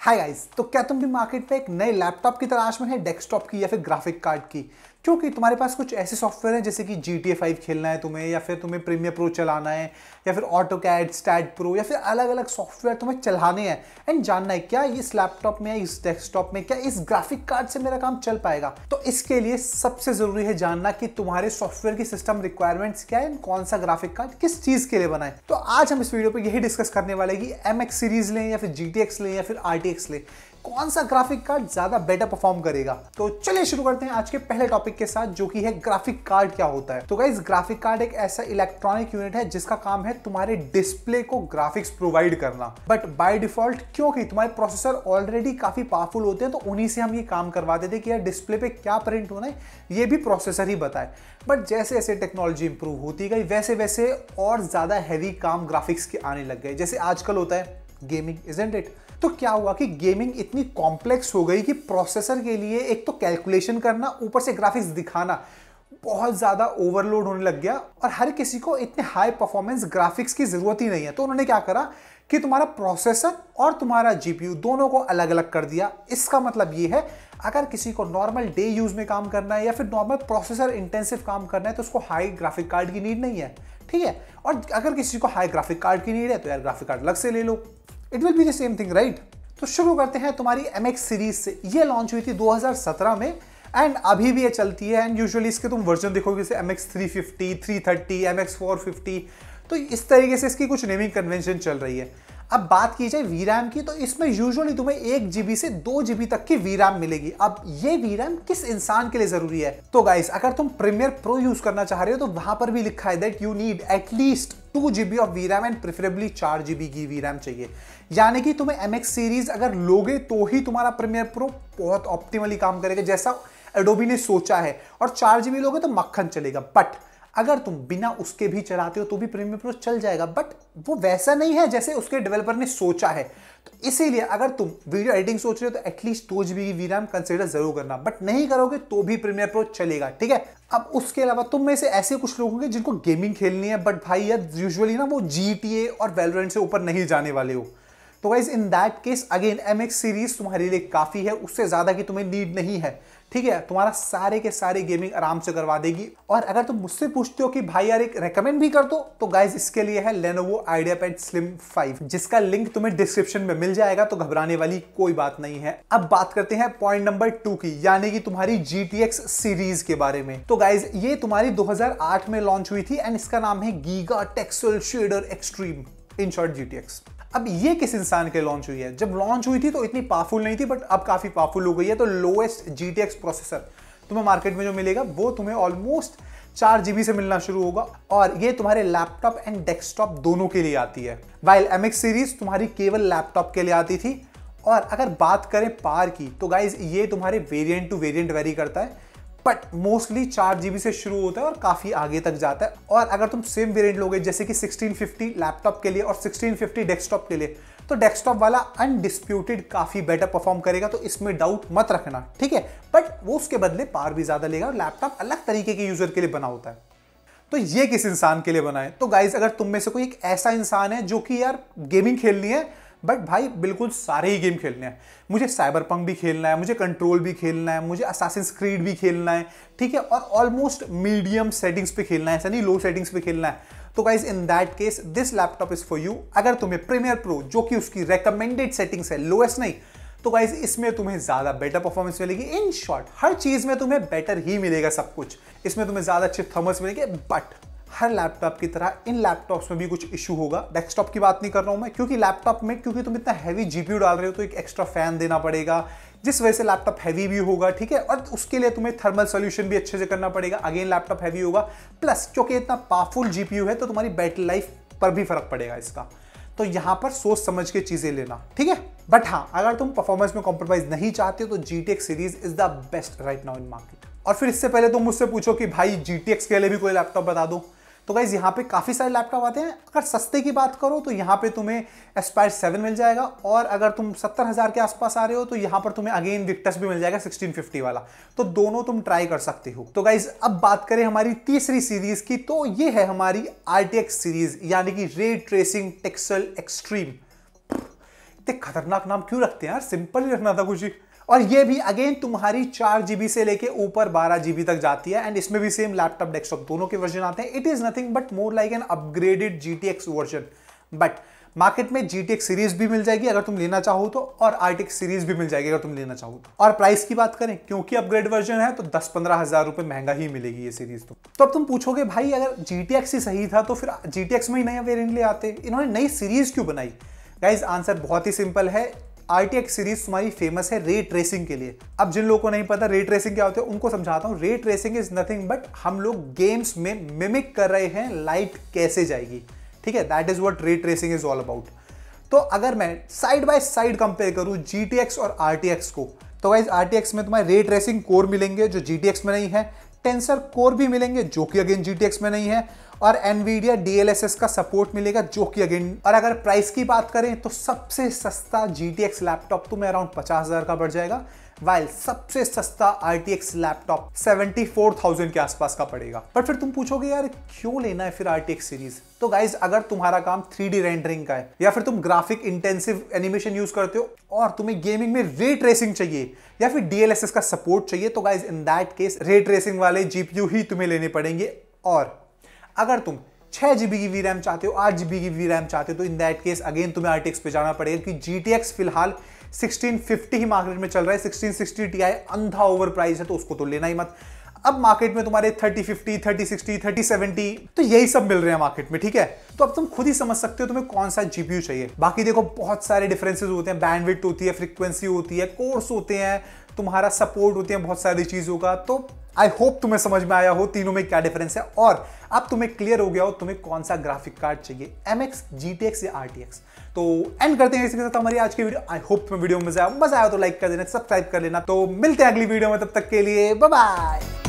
Hi guys, तो क्या तुम भी मार्केट में एक नए लैपटॉप की तलाश में है, डेस्कटॉप की या फिर ग्राफिक कार्ड की? क्योंकि तुम्हारे पास कुछ ऐसे सॉफ्टवेयर हैं जैसे कि GTA 5 खेलना है तुम्हें, या फिर तुम्हें प्रीमियर प्रो चलाना है, या फिर ऑटोकैड, स्टैट प्रो, या फिर अलग अलग सॉफ्टवेयर तुम्हें चलाने हैं एंड जानना है क्या इस लैपटॉप में, इस डेस्कटॉप में, क्या इस ग्राफिक कार्ड से मेरा काम चल पाएगा। तो इसके लिए सबसे जरूरी है जानना कि तुम्हारे सॉफ्टवेयर की सिस्टम रिक्वायरमेंट्स क्या है, कौन सा ग्राफिक कार्ड किस चीज के लिए बना है। तो आज हम इस वीडियो पे यही डिस्कस करने वाले कि MX सीरीज लें या फिर GTX लें या फिर RTX लें, कौन सा ग्राफिक कार्ड ज्यादा बेटर परफॉर्म करेगा। तो चलिए शुरू करते हैं आज के पहले टॉपिक के साथ, जो कि है ग्राफिक कार्ड क्या होता है। तो गाइस, ग्राफिक कार्ड एक ऐसा इलेक्ट्रॉनिक यूनिट है जिसका काम है तुम्हारे डिस्प्ले को ग्राफिक्स प्रोवाइड करना, बट बाय डिफॉल्ट क्योंकि तुम्हारे प्रोसेसर ऑलरेडी काफी पावरफुल होते हैं तो उन्हीं से हम ये काम करवा देते कि यार डिस्प्ले पे क्या प्रिंट होना है ये भी प्रोसेसर ही बताए। बट जैसे जैसे टेक्नोलॉजी इंप्रूव होती गई वैसे वैसे और ज्यादा हैवी काम ग्राफिक्स के आने लग गए, जैसे आजकल होता है गेमिंग, इजंट इट। तो क्या हुआ कि गेमिंग इतनी कॉम्प्लेक्स हो गई कि प्रोसेसर के लिए एक तो कैलकुलेशन करना, ऊपर से ग्राफिक्स दिखाना बहुत ज्यादा ओवरलोड होने लग गया और हर किसी को इतने हाई परफॉर्मेंस ग्राफिक्स की जरूरत ही नहीं है। तो उन्होंने क्या करा कि तुम्हारा प्रोसेसर और तुम्हारा जीपीयू दोनों को अलग अलग कर दिया। इसका मतलब ये है अगर किसी को नॉर्मल डे यूज में काम करना है या फिर नॉर्मल प्रोसेसर इंटेंसिव काम करना है तो उसको हाई ग्राफिक कार्ड की नीड नहीं है, ठीक है। और अगर किसी को हाई ग्राफिक कार्ड की नीड है तो यार ग्राफिक कार्ड अलग से ले लो, it will be the same thing, right. तो शुरू करते हैं तुम्हारी MX सीरीज से। ये लॉन्च हुई थी 2017 में एंड अभी भी ये चलती है एंड यूजुअली इसके तुम वर्जन देखोगे जैसे MX 350, 330, MX 450, तो इस तरीके से इसकी कुछ नेमिंग कन्वेंशन चल रही है। अब बात की जाए VRAM की, तो इसमें यूजुअली तुम्हें 1 GB से 2 GB तक की VRAM मिलेगी। अब ये VRAM किस इंसान के लिए जरूरी है? तो गाइस, अगर तुम प्रीमियर प्रो यूज करना चाह रहे हो तो वहां पर भी लिखा है that you need at least 2 GB of VRAM and preferably 4 GB की VRAM चाहिए। यानी कि तुम्हें MX सीरीज अगर लोगे तो ही तुम्हारा प्रीमियर प्रो बहुत ऑप्टिमली काम करेगा जैसा एडोबी ने सोचा है, और 4 GB लोगे तो मक्खन चलेगा। बट अगर तुम बिना उसके भी चलाते हो तो भी प्रीमियर प्रो चल जाएगा, बट वो वैसा नहीं है जैसे उसके डेवलपर ने सोचा है। तो इसीलिए अगर तुम वीडियो एडिटिंग सोच रहे हो तो एटलीस्ट 2 GB की VRAM कंसीडर जरूर करना, बट नहीं करोगे तो भी प्रीमियर प्रो चलेगा, ठीक है। अब उसके अलावा तुम में से ऐसे कुछ लोग होंगे जिनको गेमिंग खेलनी है, बट भाई यार यूजुअली ना वो GTA और वैलोरेंट से ऊपर नहीं जाने वाले हो। तो guys, in that case again MX series तुम्हारे लिए काफी है, उससे ज्यादा की तुम्हें नीड नहीं है, ठीक है। तुम्हारा सारे के सारे गेमिंग आराम से करवा देगी। और अगर तुम मुझसे पूछते हो कि भाई यार एक रेकमेंड भी कर दो, तो गाइस इसके लिए है Lenovo IdeaPad Slim 5, जिसका लिंक तुम्हें डिस्क्रिप्शन में मिल जाएगा, तो घबराने वाली कोई बात नहीं है। अब बात करते हैं पॉइंट नंबर 2 की, यानी कि तुम्हारी GTX सीरीज के बारे में। तो गाइस, ये तुम्हारी 2008 में लॉन्च हुई थी एंड इसका नाम है Giga Texel Shader Extreme, in short GTX। अब ये किस इंसान के लॉन्च हुई है? जब लॉन्च हुई थी तो इतनी पावरफुल नहीं थी, बट अब काफी पावरफुल हो गई है। तो लोएस्ट GTX प्रोसेसर तुम्हें मार्केट में जो मिलेगा वो तुम्हें ऑलमोस्ट 4 GB से मिलना शुरू होगा, और ये तुम्हारे लैपटॉप एंड डेस्कटॉप दोनों के लिए आती है। वाइल MX सीरीज तुम्हारी केवल लैपटॉप के लिए आती थी। और अगर बात करें पावर की, तो गाइज ये तुम्हारे वेरिएंट टू वेरिएंट वेरी करता है, बट मोस्टली 4 GB से शुरू होता है और काफी आगे तक जाता है। और अगर तुम सेम वेरिएंट लोगे जैसे कि 1650 लैपटॉप के लिए और 1650 डेस्कटॉप के लिए, तो डेस्कटॉप वाला अनडिस्प्यूटेड काफी बेटर परफॉर्म करेगा, तो इसमें डाउट मत रखना, ठीक है। बट वो उसके बदले पावर भी ज्यादा लेगा और लैपटॉप अलग तरीके के यूजर के लिए बना होता है। तो ये किस इंसान के लिए बना है? तो गाइज, अगर तुम में से कोई एक ऐसा इंसान है जो कि यार गेमिंग खेलनी है, बट भाई बिल्कुल सारे ही गेम खेलने हैं, मुझे साइबरपंक भी खेलना है, मुझे कंट्रोल भी खेलना है, मुझे असासिन्स क्रीड भी खेलना है, ठीक है, और ऑलमोस्ट मीडियम सेटिंग्स पे खेलना है, ऐसा नहीं लो सेटिंग्स पे खेलना है, तो guys in that case this laptop is for you. अगर तुम्हें प्रीमियर प्रो, जो कि उसकी रेकमेंडेड सेटिंग्स है, लोएस्ट नहीं, तो गाइज इसमें तुम्हें ज्यादा बेटर परफॉर्मेंस मिलेगी। इन शॉर्ट हर चीज में तुम्हें बेटर ही मिलेगा सब कुछ। इसमें तुम्हें ज्यादा अच्छे थर्मल्स मिलेंगे, बट हर लैपटॉप की तरह इन लैपटॉप्स में भी कुछ इशू होगा। डेस्कटॉप की बात नहीं कर रहा हूं मैं, क्योंकि लैपटॉप में क्योंकि तुम इतना हैवी जीपीयू डाल रहे हो तो एक एक्स्ट्रा फैन देना पड़ेगा, जिस वजह से लैपटॉप हैवी भी होगा, ठीक है। और उसके लिए तुम्हें थर्मल सॉल्यूशन भी अच्छे से करना पड़ेगा, अगेन लैपटॉप हैवी होगा। प्लस क्योंकि इतना पावरफुल जीपीयू है तो तुम्हारी बैटरी लाइफ पर भी फर्क पड़ेगा इसका। तो यहां पर सोच समझ के चीजें लेना, ठीक है। बट हाँ, अगर तुम परफॉर्मेंस में कॉम्प्रोमाइज नहीं चाहते हो तो GTX series is the best right now in market. और फिर इससे पहले तुम मुझसे पूछो कि भाई GTX के लिए भी कोई लैपटॉप बता दो, तो गाइज यहाँ पे काफी सारे लैपटॉप आते हैं। अगर सस्ते की बात करो तो यहाँ पे तुम्हें Aspire 7 मिल जाएगा, और अगर तुम 70,000 के आसपास आ रहे हो तो यहाँ पर तुम्हें अगेन Victus भी मिल जाएगा 1650 वाला, तो दोनों तुम ट्राई कर सकते हो। तो गाइज अब बात करें हमारी तीसरी सीरीज की, तो ये है हमारी RTX सीरीज, यानी कि रे ट्रेसिंग टेक्सल एक्सट्रीम। इतने खतरनाक नाम क्यों रखते हैं यार, सिंपल ही रखना था कुछ ही। और ये भी अगेन तुम्हारी 4 GB से लेके ऊपर 12 GB तक जाती है, एंड इसमें भी सेम लैपटॉप डेस्कटॉप दोनों के वर्जन आते हैं। It is nothing but more like an upgraded GTX version. But market में GTX सीरीज भी मिल जाएगी अगर तुम लेना चाहो तो, और RTX सीरीज भी मिल जाएगी अगर तुम लेना चाहो तो। और प्राइस की बात करें, क्योंकि अपग्रेड वर्जन है तो 10-15 हजार रुपए महंगा ही मिलेगी ये सीरीज। तो अब तुम पूछोगे भाई अगर GTX ही सही था तो फिर GTX में ही नया वेरिएंट ले आते, इन्होंने नई सीरीज क्यों बनाई? गाइज आंसर बहुत ही सिंपल है। RTX सीरीज तुम्हारी फेमस है रे ट्रेसिंग के लिए। अब जिन लोगों को नहीं पता रे ट्रेसिंग क्या होता है उनको समझाता हूं। रे ट्रेसिंग इज नथिंग बट हम लोग गेम्स में मिमिक कर रहे हैं लाइट कैसे जाएगी, ठीक है, that is what ray tracing is all about. तो अगर मैं साइड बाय साइड कंपेयर करूं GTX और RTX को, तो गाइस RTX में तुम्हारे रे ट्रेसिंग कोर मिलेंगे जो GTX में नहीं है, टेंसर कोर भी मिलेंगे जो कि अगेन GTX में नहीं है, और NVIDIA DLSS का सपोर्ट मिलेगा जो कि अगेन। और अगर प्राइस की बात करें तो सबसे सस्ता GTX लैपटॉप तुम्हें अराउंड 50,000 का पड़ जाएगा, वाइल सबसे सस्ता RTX लैपटॉप 74,000 के आसपास का पड़ेगा। पर फिर तुम पूछोगे यार क्यों लेना है फिर RTX सीरीज? तो गाइज अगर तुम्हारा काम 3D रेंडरिंग का है, या फिर तुम ग्राफिक इंटेंसिव एनिमेशन यूज करते हो और तुम्हें गेमिंग में रे ट्रेसिंग चाहिए या फिर DLSS का सपोर्ट चाहिए, तो guys in that case ray tracing वाले GPU ही तुम्हें लेने पड़ेंगे। और अगर तुम 6 GB की VRAM चाहते हो, 8 GB की VRAM चाहते हो, तो इन दैट केस अगेन तुम्हें RTX पे जाना पड़ेगा, कि GTX फिलहाल 1650 ही मार्केट में चल रहा है। 1660 Ti अंधा ओवर प्राइस है तो उसको तो लेना ही मत। अब मार्केट में तुम्हारे 3050, 3060, 3070 तो यही सब मिल रहे हैं मार्केट में, ठीक है। तो अब तुम खुद ही समझ सकते हो तुम्हें कौन सा GPU चाहिए। बाकी देखो बहुत सारे डिफरेंसेस होते हैं, बैंडविड्थ होती है, फ्रीक्वेंसी होती है, कोर्स होते हैं, तुम्हारा सपोर्ट होती है बहुत सारी चीजों का। तो आई होप तुम्हें समझ में आया हो तीनों में क्या डिफरेंस है, और अब तुम्हें क्लियर हो गया हो तुम्हें कौन सा ग्राफिक कार्ड चाहिए, MX, GTX या RTX। तो एंड करते हैं इसी के साथ हमारी आज की वीडियो। आई होप तुम्हें वीडियो में मजा आया तो लाइक कर देना, सब्सक्राइब कर लेना। तो मिलते हैं अगली वीडियो में, तब तक के लिए बाय बाय।